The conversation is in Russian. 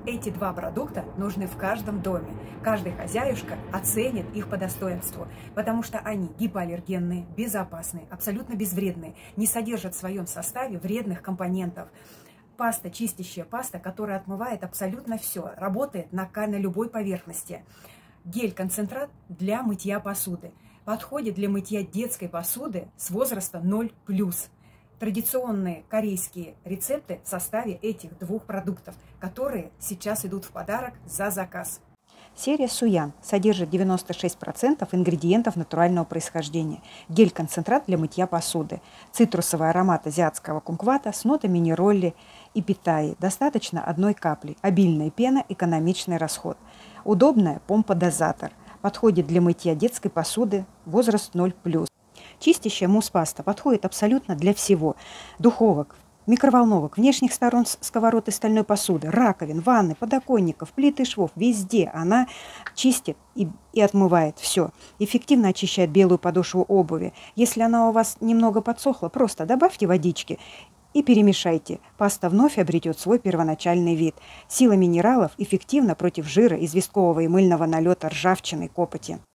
Эти два продукта нужны в каждом доме. Каждый хозяюшка оценит их по достоинству, потому что они гипоаллергенные, безопасные, абсолютно безвредные, не содержат в своем составе вредных компонентов. Паста, чистящая паста, которая отмывает абсолютно все, работает на любой поверхности. Гель-концентрат для мытья посуды. Подходит для мытья детской посуды с возраста 0+. Традиционные корейские рецепты в составе этих двух продуктов, которые сейчас идут в подарок за заказ. Серия Суян содержит 96% ингредиентов натурального происхождения. Гель-концентрат для мытья посуды. Цитрусовый аромат азиатского кумквата с нотами неролли и питаи. Достаточно 1 капли. Обильная пена, экономичный расход. Удобная помпа-дозатор. Подходит для мытья детской посуды, возраст 0+. Чистящая мусс-паста подходит абсолютно для всего. Духовок, микроволновок, внешних сторон сковород и стальной посуды, раковин, ванны, подоконников, плит и швов. Везде она чистит и отмывает все. Эффективно очищает белую подошву обуви. Если она у вас немного подсохла, просто добавьте водички и перемешайте. Паста вновь обретет свой первоначальный вид. Сила минералов эффективна против жира, известкового и мыльного налета, ржавчины, копоти.